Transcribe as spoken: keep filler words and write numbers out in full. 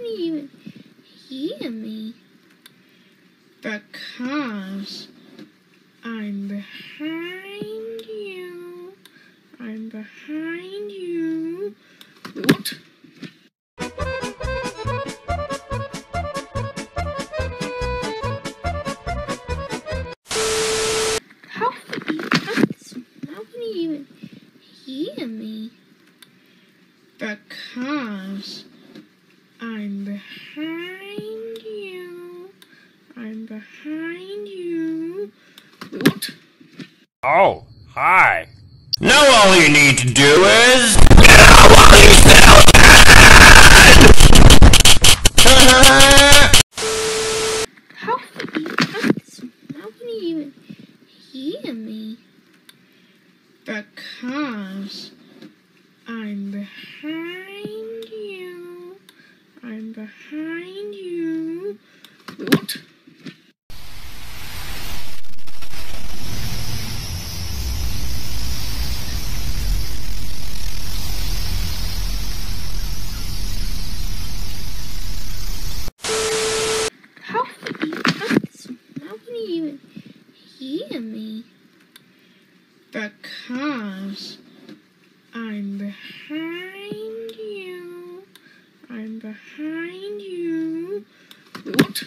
you even hear me? Because I'm behind you. I'm behind you. What? How can you, how can you even hear me? Because I'm behind you. I'm behind you. What? Oh, hi. Now all you need to do is get out while you still can! How can you, how can you even hear me? Because I'm behind you. I'm behind you. What? How can you, how can you even hear me? Because I'm behind you. I'm behind you. What?